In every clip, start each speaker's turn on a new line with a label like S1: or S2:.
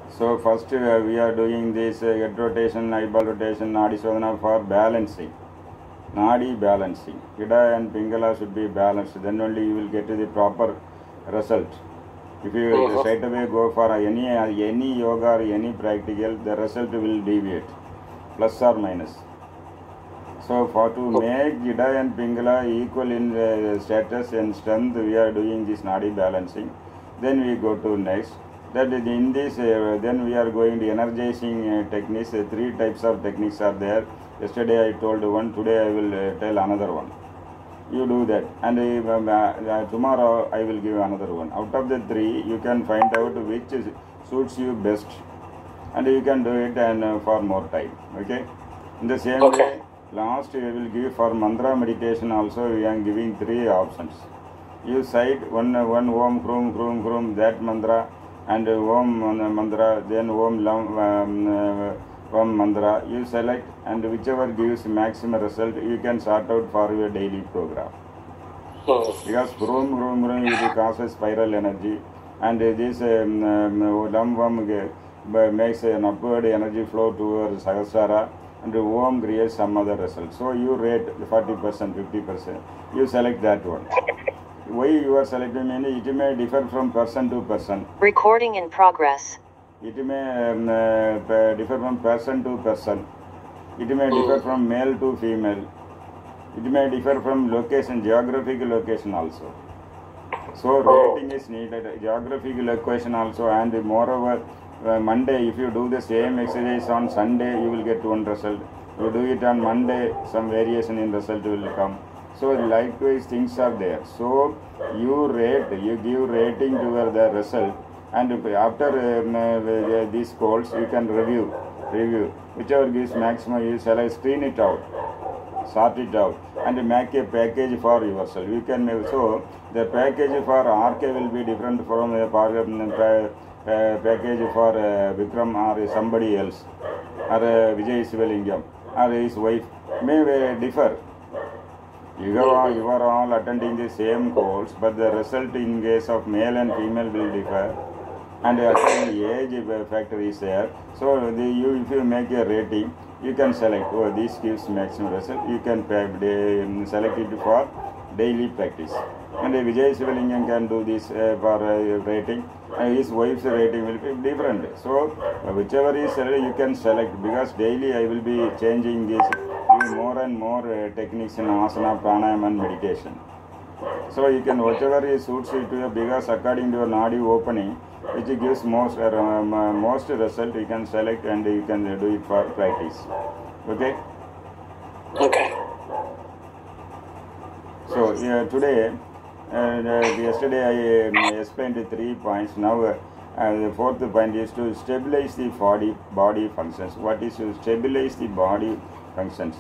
S1: So first we are doing this head rotation, eyeball rotation, Nadi Shodhana for balancing. Nadi balancing. Ida and Pingala should be balanced. Then only you will get to the proper result. If you straight away go for any yoga or any practical, the result will deviate, plus or minus. So for to make Ida and Pingala equal in status and strength, we are doing this Nadi balancing. Then we go to next. That in this, then we are going to energizing techniques. 3 types of techniques are there. Yesterday I told one, today I will tell another one. You do that, and tomorrow I will give another one. Out of the 3, you can find out which suits you best, and you can do it and for more time. Okay. In the same way, last we will give for mantra meditation also. We are giving 3 options. You cite one Om Krum Krum Krum, that mantra, and Om mantra, then Om Lam Om mantra. You select, and whichever gives maximum result, you can sort out for your daily program. Because Krum Krum Krum it causes spiral energy, and this Lam Vam makes an upward energy flow towards Sahasrara, and Om creates some other result. So you rate 40%, 50%. You select that one. Why you are selecting many? It may differ from person to person.
S2: Recording in progress.
S1: It may differ from person to person. It may differ from male to female. It may differ from location, geographical location also. So rating is needed, geographical location also, and moreover, Monday, if you do the same exercise on Sunday, you will get one result. You do it on Monday, some variation in result will come. So likewise things are there. So you rate, you give rating to the result, and after these calls you can review. Whichever gives maximum, you shall screen it out, sort it out, and make a package for yourself. You can so the package for RK will be different from the package for Vikram or somebody else, or Vijay Sivalingam or his wife may differ. You are all attending the same course, but the result in case of male and female will differ, and the age factor is there. So if you make a rating, you can select, oh, this gives maximum result. You can select it for daily practice. And Vijay Sivalingam can do this for rating, and his wife's rating will be different. So whichever is selected, you can select, because daily I will be changing this, doing more and more techniques in asana, pranayama and meditation. So you can, whatever suits you to you, because according to your nadi opening, which gives most result, you can select and you can do it for practice. Okay?
S2: Okay.
S1: So today, yesterday I explained 3 points. Now the 4th point is to stabilize the body functions. What is to stabilize the body functions?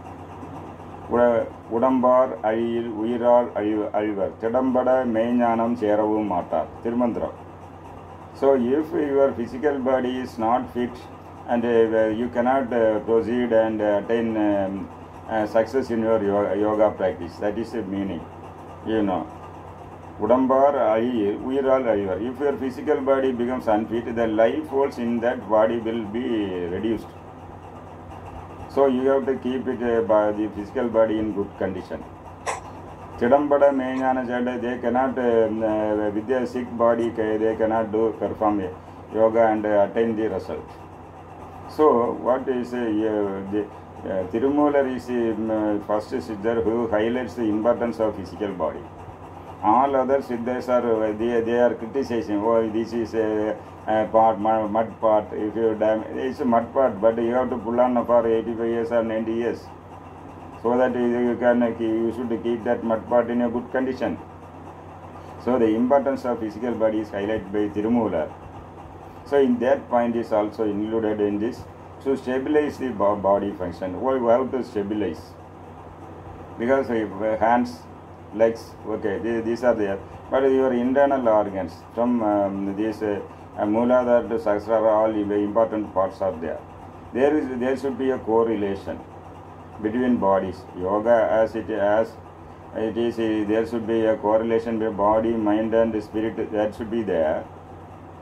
S1: உடம்பார் அழியில் உயிரால் அழிவர் திடம்பட மெய்ஞானம் சேரவும் மாட்டார் Thirumanthiram. So if your physical body is not fit and you cannot proceed and attain success in your yoga practice, that is the meaning. You know, உடம்பார் அழியில் உயிரால் அழிவர். If your physical body becomes unfit, the life force in that body will be reduced. So you have to keep it the physical body in good condition. Chidambada Menyana Jada, they cannot with their sick body, they cannot perform yoga and attain the result. So what is the Tirumular is first siddhar who highlights the importance of physical body. All other siddhas are they are criticizing, oh, this is a part, mud part. If you it's a mud part, but you have to pull on for 85 years or 90 years, so that you should keep that mud part in a good condition. So the importance of physical body is highlighted by Tirumular. So in that point is also included in this. To stabilize the body function, we have to stabilize, because hands, legs, okay, these are there, but your internal organs from these Mooladhara to Sahasrara, all important parts are there. There should be a correlation between bodies. Yoga as it is, there should be a correlation between body, mind and spirit, that should be there.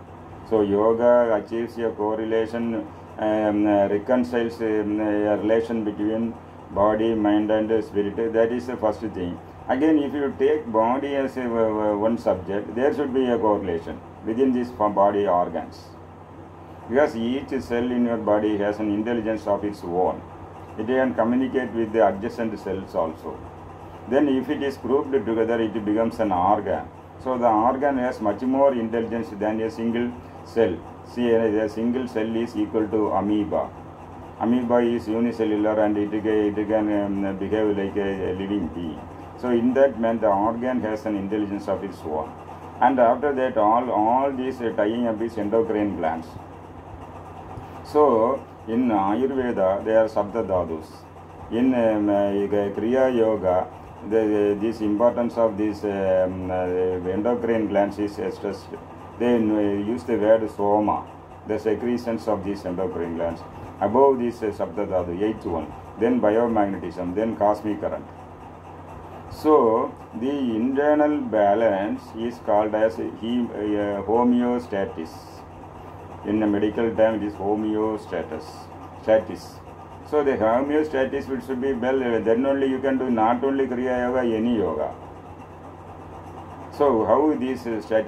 S1: So yoga achieves a correlation, reconciles a relation between body, mind and spirit. That is the first thing. Again, if you take body as one subject, there should be a correlation within these body organs. Because each cell in your body has an intelligence of its own. It can communicate with the adjacent cells also. Then if it is grouped together, it becomes an organ. So the organ has much more intelligence than a single cell. See, a single cell is equal to amoeba. Amoeba is unicellular and it can behave like a living being. So in that manner, the organ has an intelligence of its own. And after that, all these tying up is endocrine glands. So in Ayurveda, they are Sabda Dhadus. In Kriya Yoga, this importance of these endocrine glands is stressed. They use the word soma, the secretions of these endocrine glands. Above this Sabda Dhatu, 8th one, then biomagnetism, then cosmic current. So the internal balance is called as homeostasis. In the medical term, it is homeostasis. So the homeostasis should be well. Then only you can do not only Kriya Yoga, any yoga. So how this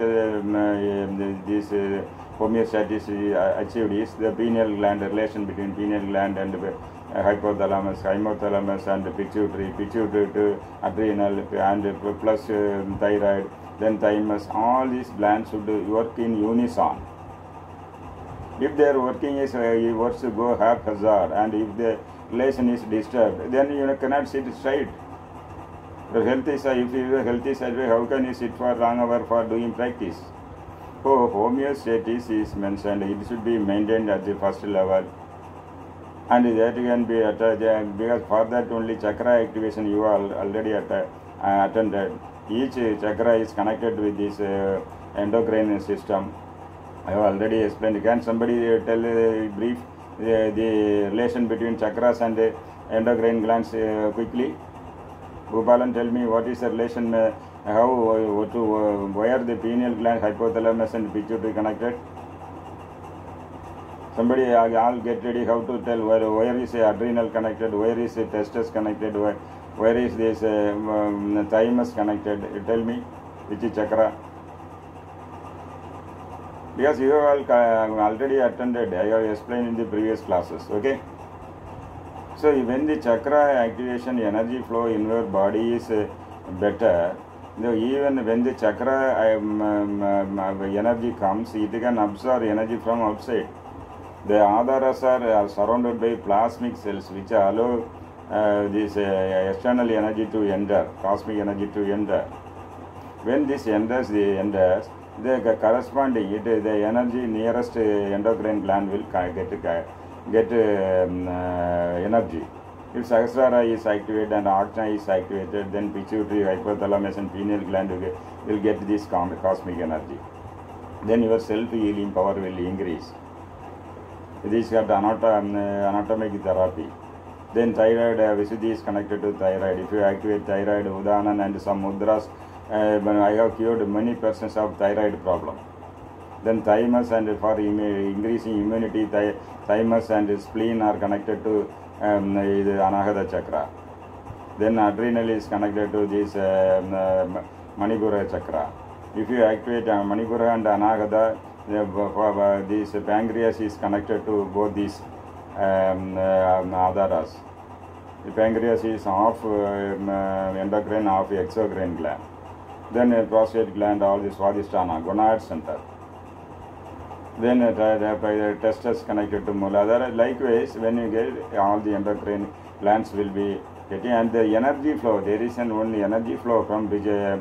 S1: homeostasis achieved is the pineal gland, relation between pineal gland and hypothalamus and pituitary to adrenal and plus thyroid, then thymus. All these glands should work in unison. If their working is works to go haphazard, and if the relation is disturbed, then you cannot sit straight. If you are healthy sideways, how can you sit for long hour for doing practice? So homeostasis is mentioned. It should be maintained at the first level, and that can be attached because for that only chakra activation you are already attended. Each chakra is connected with this endocrine system. I have already explained. Can somebody tell brief the relation between chakras and endocrine glands quickly? Gopalan, tell me what is the relation, why are the pineal gland, hypothalamus and pituitary connected? Somebody, I'll get ready how to tell where is adrenal connected, where is testes connected, where is this thymus connected. Tell me which is chakra. Because you have already attended, I have explained in the previous classes, okay? So when the chakra activation, energy flow in your body is better, even when the chakra energy comes, it can absorb energy from outside. The adharas are surrounded by plasmic cells which allow this external energy to enter, cosmic energy to enter. When this enters, the corresponding the energy nearest endocrine gland will get energy. If Sahasrara is activated and Ajna is activated, then pituitary, hypothalamus and pineal gland will get this cosmic energy. Then your self-healing power will increase. This is anatomic therapy. Then thyroid, Visuddhi is connected to thyroid. If you activate thyroid, Udanan and some mudras, I have cured many persons of thyroid problem. Then thymus, and for increasing immunity, thymus and spleen are connected to the Anahata chakra. Then adrenal is connected to this Manipura chakra. If you activate Manipura and Anahata, this pancreas is connected to both these adharas. The pancreas is off endocrine, off exocrine gland. Then prostate gland, all this Swadhisthana, gonad center. Then the testes connected to Muladhara. Likewise, when you get all the endocrine glands will be getting, and the energy flow, there is an only energy flow from pineal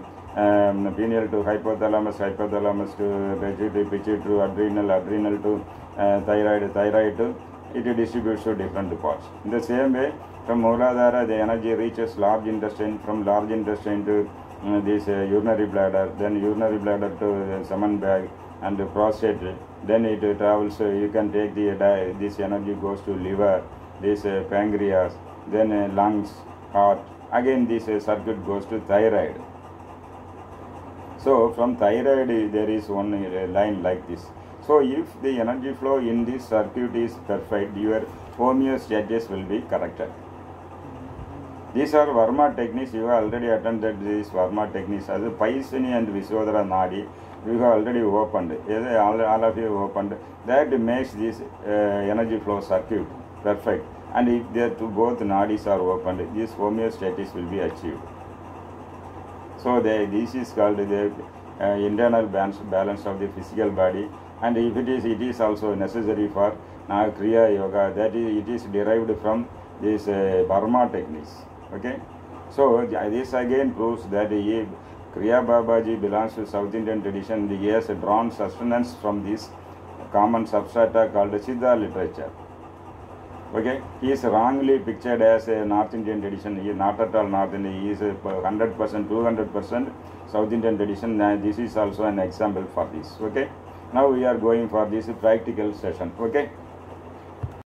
S1: to hypothalamus, hypothalamus to pituitary, adrenal to thyroid to, it distributes to different parts. In the same way, from Muladhara, the energy reaches large intestine, from large intestine to this urinary bladder, then urinary bladder to semen bag and prostate. Then it travels, you can take this energy goes to liver, this pancreas, then lungs, heart. Again this circuit goes to thyroid. So from thyroid there is one line like this. So if the energy flow in this circuit is perfect, your homeostasis will be corrected. These are Varma techniques. You have already attended these Varma techniques. As Paisini and Visodhara Nadi, you have already opened. All of you opened. That makes this energy flow circuit perfect. And if both nadis are opened, this homeostasis will be achieved. So this is called the internal balance of the physical body. And if it is also necessary for Kriya Yoga. That is, it is derived from this Varma techniques. Okay, so this again proves that Kriya Babaji belongs to South Indian tradition. He has drawn sustenance from this common substrata called Siddha literature. Okay, he is wrongly pictured as a North Indian tradition. He is not at all North Indian. He is 100%, 200% South Indian tradition. This is also an example for this. Okay, now we are going for this practical session. Okay.